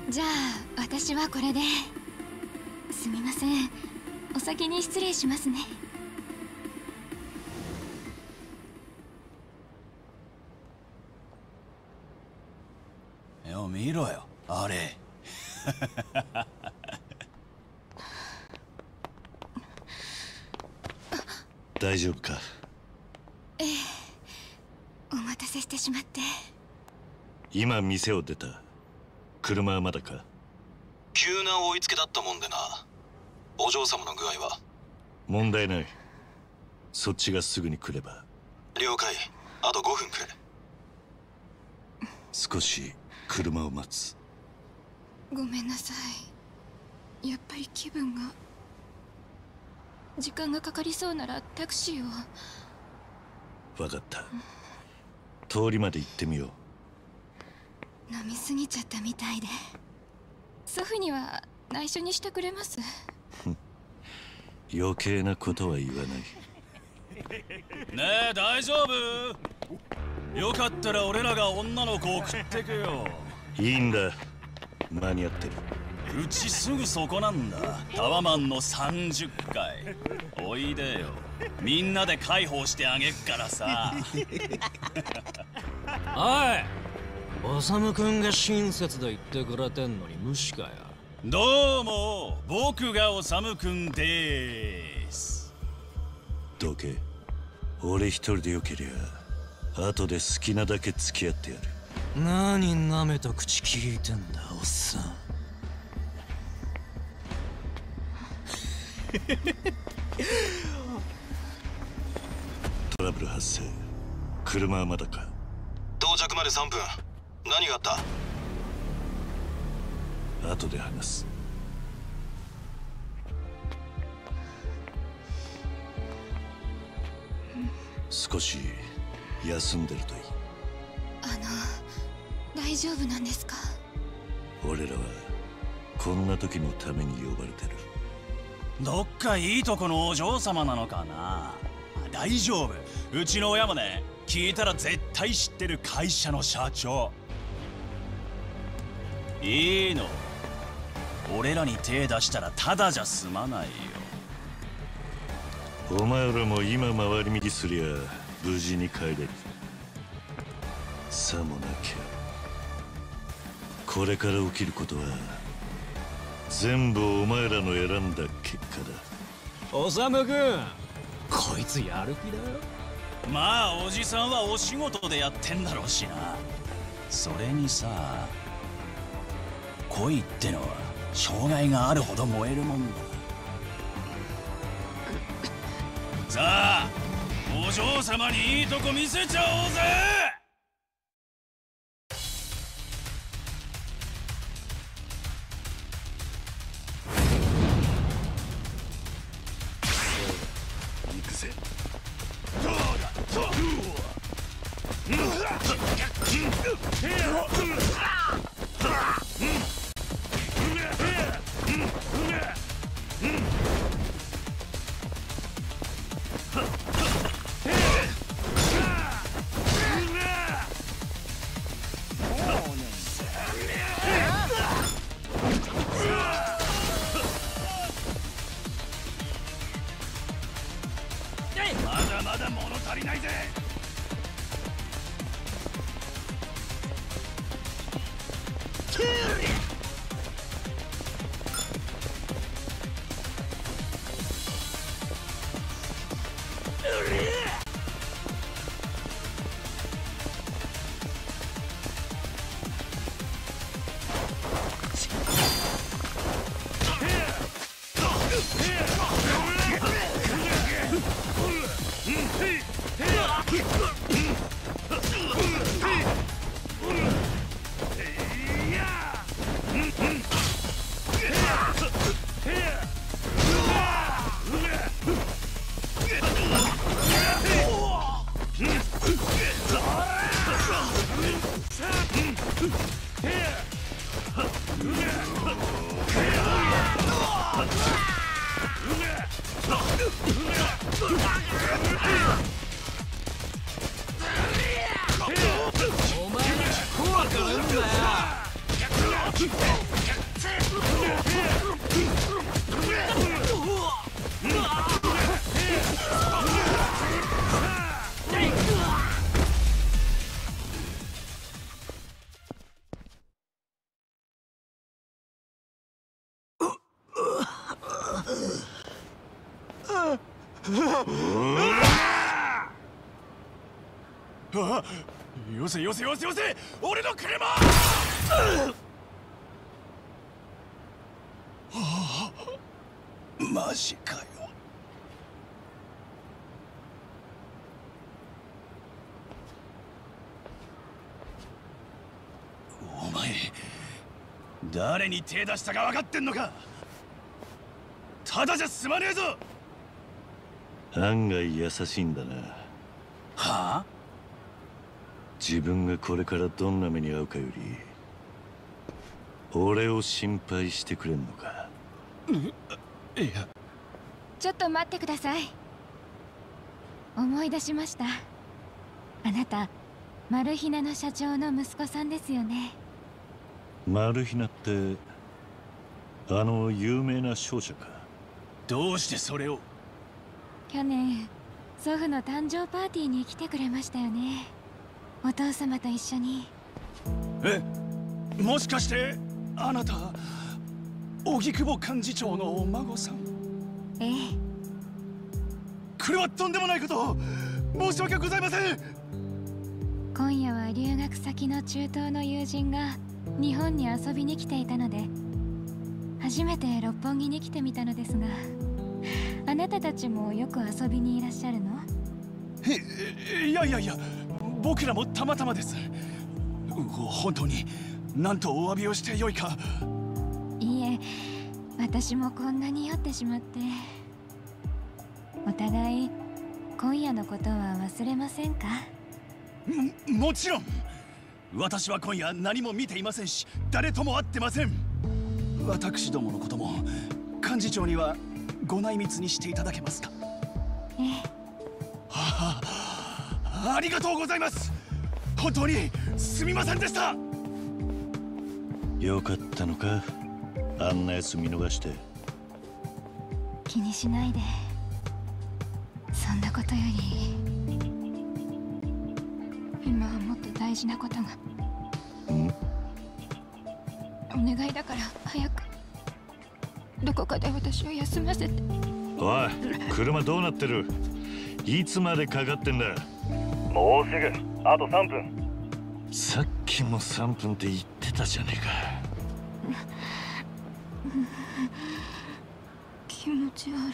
じゃあ私はこれで。すみません、お先に失礼しますね。 よ、見ろよあれ。 大丈夫か？ ええ、お待たせしてしまって。 今店を出た。車はまだか？ 急な追いつけだったもんでな。お嬢様の具合は？ 問題ない。そっちがすぐに来れば。 了解。あと5分くれ。 少し車を待つ。 ごめんなさい、やっぱり気分が。時間がかかりそうならタクシーを。 分かった。通りまで行ってみよ飲みすぎちゃったみたいで。祖父には内緒にしてくれます？ 余計なことは言わない。 ねえ、大丈夫？よかったら俺らが女の子を送ってくよ。 いいんだ、間に合ってる。 うちすぐそこなんだ。タワマンの30階。おいでよ、みんなで介抱してあげっからさ。 おい、修君が親切で言ってくれてんのに無視かよ。 どうも、僕が修君でーす。 どけ。俺一人でよけりゃ後で好きなだけ付き合ってやる。 何舐めた口聞いてんだおっさん。 トラブル発生。車はまだか？ 到着まで3分。何があった？ 後で話す。少し休んでるといい。 大丈夫なんですか？ 俺らはこんな時のために呼ばれてる。どっかいいとこのお嬢様なのかな。大丈夫、うちの親もね、聞いたら絶対知ってる会社の社長。いいの、俺らに手出したらただじゃ済まないよ。 お前らも今回り道すりゃ無事に帰れる。さもなきゃこれから起きることは全部お前らの選んだ結果だ。 修君、こいつやる気だよ。 まあおじさんはお仕事でやってんだろうしな。それにさ、恋ってのは障害があるほど燃えるもんだ。さあ、お嬢様にいいとこ見せちゃおうぜ。行くぜ。どうだ。まだまだ物足りないぜ。 あ、よせよせよせよせ、俺の車！マジかよ。お前誰に手出したか分かってんのか。ただじゃ済まねえぞ。 案外優しいんだな。 はあ？ 自分がこれからどんな目に遭うかより俺を心配してくれんのか。 いや、 ちょっと待ってください。思い出しました。あなたマルヒナの社長の息子さんですよね。 マルヒナってあの有名な商社か。 どうしてそれを？ 去年祖父の誕生パーティーに来てくれましたよね。お父様と一緒に。 え、もしかしてあなた荻窪幹事長のお孫さん？ ええ。 これはとんでもないこと。申し訳ございません。 今夜は留学先の中東の友人が日本に遊びに来ていたので初めて六本木に来てみたのですが、あなたたちもよく遊びにいらっしゃるの？ いやいやいや、僕らもたまたまです。本当に何とお詫びをしてよいか。 いいえ、私もこんなに酔ってしまって。お互い今夜のことは忘れませんか？ もちろん。私は今夜何も見ていませんし、誰とも会ってません。私どものことも幹事長にはご内密にしていただけますか？ ええ。 はあ、ありがとうございます。本当にすみませんでした。 よかったのか、あんなやつ見逃して。 気にしないで。そんなことより今はもっと大事なことが。お願いだから早くどこかで私を休ませて。 おい、車どうなってる？いつまでかかってんだ？ もうすぐ、あと3分。 さっきも3分って言ってたじゃねえか。 気持ち悪い。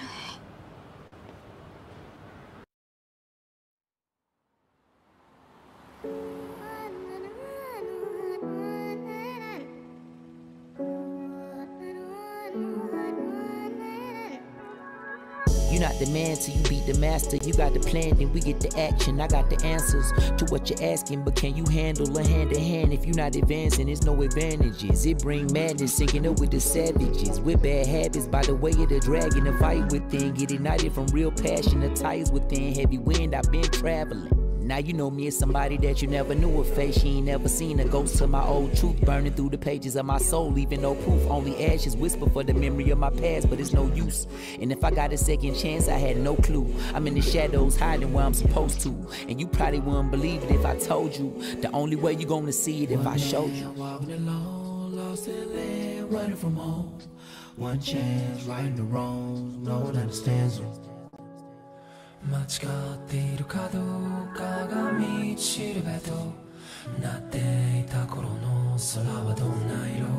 You're not the man till you beat the master. You got the plan, then we get the action. I got the answers to what you're asking, but can you handle a hand to hand? If you're not advancing, there's no advantages. It bring madness, syncing up with the savages. With bad habits, by the way of the dragon, the fight within. Get ignited from real passion, the ties within. Heavy wind, I've been traveling. Now you know me as somebody that you never knew a face. She ain't never seen a ghost to my old truth, burning through the pages of my soul, leaving no proof. Only ashes whisper for the memory of my past, but it's no use. And if I got a second chance, I had no clue. I'm in the shadows, hiding where I'm supposed to. And you probably wouldn't believe it if I told you. The only way you gonna see it if I showed you. Walking alone, lost in land, running from home. One chance, righting the wrongs, no one understands them. 間違っているかどうかが道しるべとなっていた頃の空はどんな色？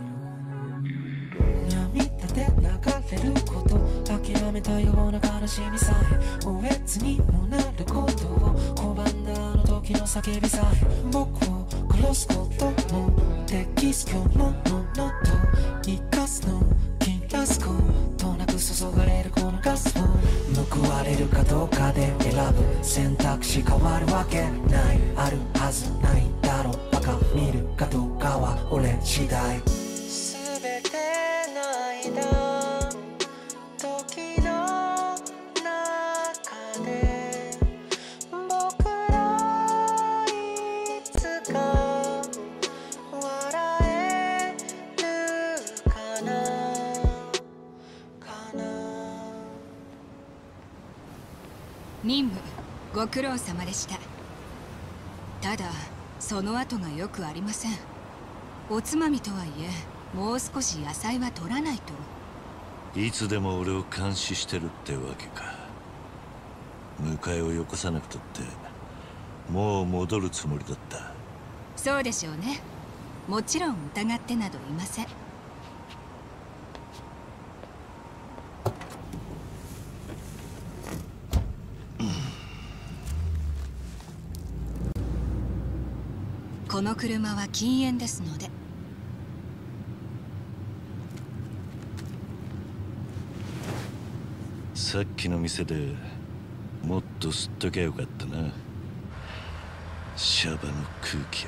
涙で流れること諦めたような悲しみさえおえつにもなることを拒んだあの時の叫びさえ僕を殺すこともできず今日のものと生かすの切らすことなく注がれるこのガスを報われるかどうかで選ぶ選択肢変わるわけないあるはずないだろうバカ見るかどうかは俺次第全ての間時の中で僕らいつか笑えるかな任務ご苦労様でした。ただその後がよくありません。おつまみとはいえもう少し野菜は取らないと。 いつでも俺を監視してるってわけか。 迎えをよこさなくとってもう戻るつもりだった。 そうでしょうね。もちろん疑ってなどいません。この車は禁煙ですので。 さっきの店でもっと吸っときゃよかったな、シャバの空気を。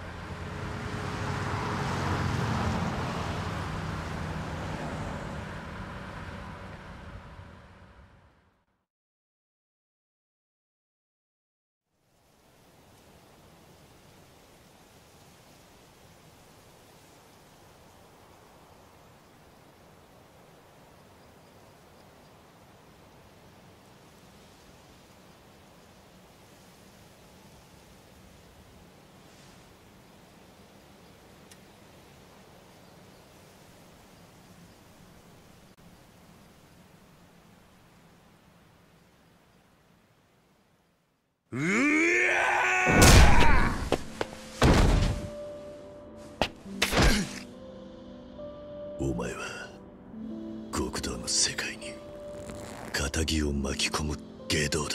お前は極道の世界に仇を巻き込む外道だ。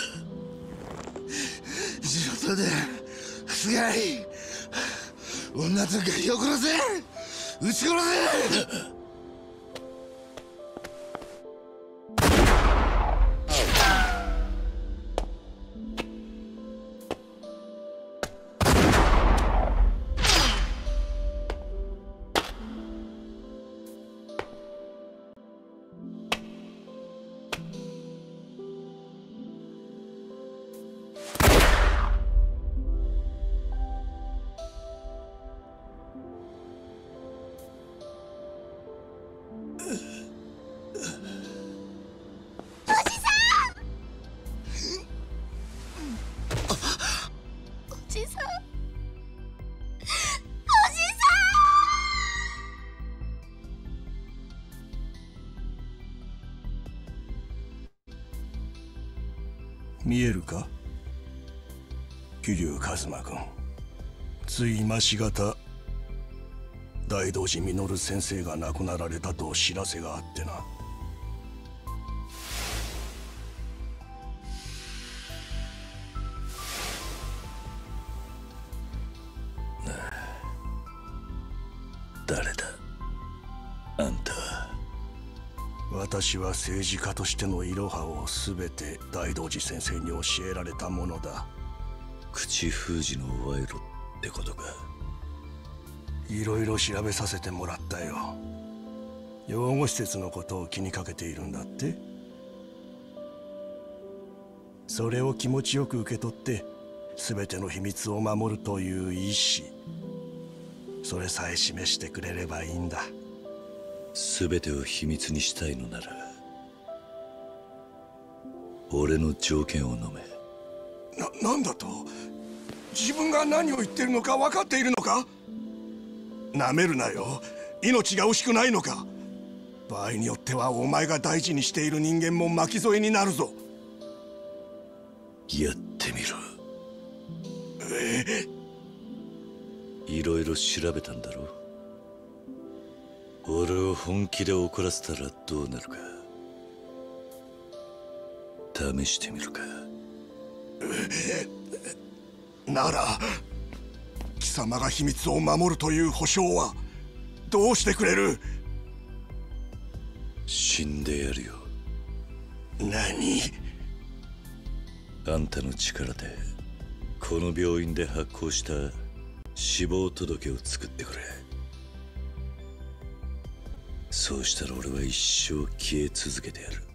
地元で菅井女とガキを殺せ、撃ち殺せ。 見えるか、桐生一馬君。つい今しがた大道寺実先生が亡くなられたと知らせがあってな。 誰だあんたは。 私は政治家としてのイロハを全て大道寺先生に教えられたものだ。 口封じの賄賂ってことか。 いろいろ調べさせてもらったよ。養護施設のことを気にかけているんだって。それを気持ちよく受け取って全ての秘密を守るという意志、それさえ示してくれればいいんだ。 全てを秘密にしたいのなら俺の条件を飲め。 なんだと？自分が何を言ってるのか分かっているのか？なめるなよ。命が惜しくないのか？場合によってはお前が大事にしている人間も巻き添えになるぞ。 やってみろ。いろいろ調べたんだろ。俺を本気で怒らせたらどうなるか試してみるか。 なら貴様が秘密を守るという保証はどうしてくれる？ 死んでやるよ。 何？ あんたの力でこの病院で発行した死亡届を作ってくれ。そうしたら俺は一生消え続けてやる。